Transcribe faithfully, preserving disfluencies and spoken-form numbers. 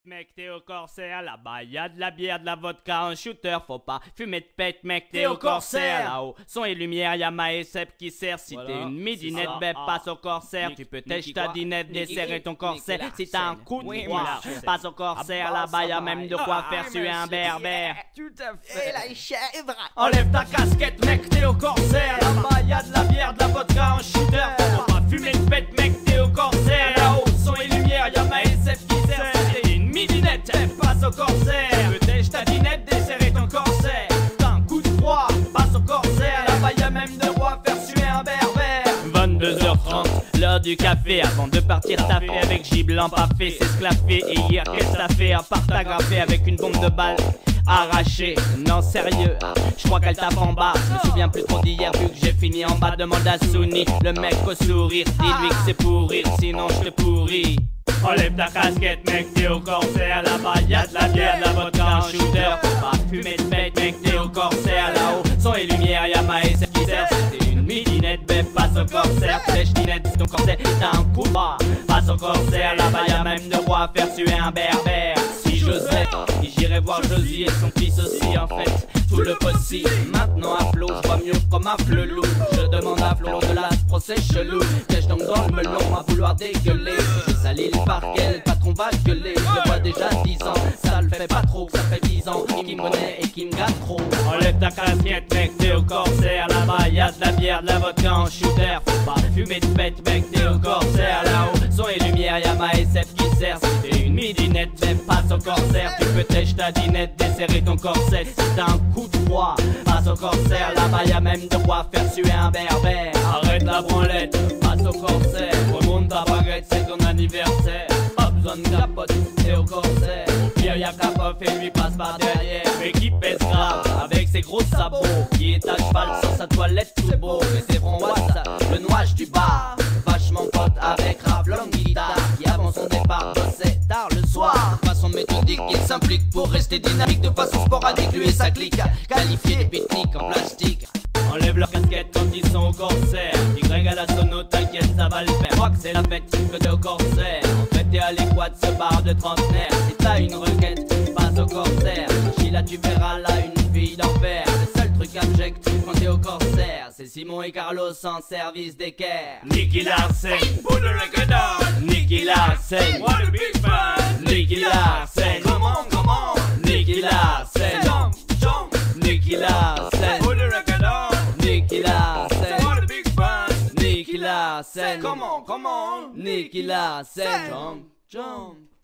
Mec, t'es au corsaire, là-bas y'a de la bière, de la vodka, un shooter, faut pas fumer de pète, mec, t'es au corsaire. Là-haut, son et lumière, y'a ma S F qui sert. Si voilà, t'es une midinette, bête, ah, passe au corsaire. Tu peux têcher ta dinette, desserrer ton corset. Si t'as un coup de oui, droit, passe au corsaire, là-bas y'a même de quoi faire suer un berbère. Tout à fait. Et la chèvre. Enlève ta casquette, mec, t'es au corsaire. Là-bas y'a de la bière, de la vodka, un shooter. Faut pas fumer de pète, mec, t'es au corsaire. Là-haut, son et lumière, y'a ma S F qui sert. Midinette, passe au corsaire. Peut-être ta dinette, desserrer ton corset. T'as un coup de froid, passe au corsaire. Là-bas y'a même de quoi faire suer un berbère. Vingt-deux heures trente, l'heure du café. Avant de partir taffer avec J blanc parfait, s'esclaffer. Et hier qu'est-ce que ça fait à part t'agrafer avec une bombe de balle arrachée? Non sérieux, je crois qu'elle tape en bas. Je me souviens plus trop d'hier vu que j'ai fini en bas. Demande à Souni, le mec au sourire. Dis-lui que c'est pour rire, sinon je te pourris. Enlève ta casquette, mec, t'es au corsaire. Là-bas y'a de la bière, de la vodka, un shooter. Faut pas fumer de bête, mec, t'es au corsaire. Là-haut, son et lumière, y'a ma S F qui sert. C'était une midinette, bête, passe au corsaire. Flèche dinette, ton corset, t'as un coup de bras. Passe au corsaire, là-bas y'a même de quoi faire suer un berbère. Si j'osais, j'irais voir Josie et son fils aussi en fait. Tout le possible, maintenant à flot, je vois mieux comme un flelou. Je demande à Flo de la procès chelou. Qu'ai-je donc dans le melon à vouloir dégueuler? Je salis le parquet, le patron va gueuler. Je le vois déjà dix ans, ça le fait pas trop, ça fait dix ans qu'il me connaît et qu'il me gâte trop. Enlève ta casquette, mec, t'es au corsaire. Là-bas y'a de la bière, de la vodka en shooter. Faut pas fumer de bête, mec, t'es au corsaire. Là-haut, son et lumière, y'a ma S F qui sert. Si t'es une midinette, même passe au corsaire. Tu peux têcher ta dinette, desserrer ton corset. Si t'as un coup de froid, passe au corsaire. Là-bas y'a même de quoi faire suer un berbère. Arrête la branlette, passe au corsaire. Remonte ta baguette, c'est ton anniversaire. Pas besoin de capote, t'es au corsaire. Au pire y'a Kapof et lui passe par derrière. Mais qui pèse grave, avec ses gros sabots. Qui est à cheval sur sa toilette tout beau. Mais c'est framboise, le noage du bar. Vachement pote avec rap, longue guitare. Qui avant son départ bossait tard le soir. De façon méthodique, il s'implique pour rester dynamique. De façon sporadique, lui et sa clique. Qualifié des pique-niques en plastique. Enlève leur casquette quand ils sont au corsaire. Y à la sono, t'inquiète, ça va le faire. Moi que c'est la fête, que t'es au corsaire. En fait, t'es à l'équate, ce bar de trentenaire. Si t'as une requête, passe au corsaire. Là, tu verras là une fille d'enfer. Le seul truc abject quand t'es au corsaire, c'est Simon et Carlos en service d'équerre. Nicky Larsen, put the record on. Nicky Larsen, what a big fan. Nicky Larsen, come on, come on. Nicky Larsen, jump, jump. Nicky Larsen, put the record on. Nicky Larsen, what a big fan. Nicky Larsen, come on, come on. Nicky Larsen, jump, jump.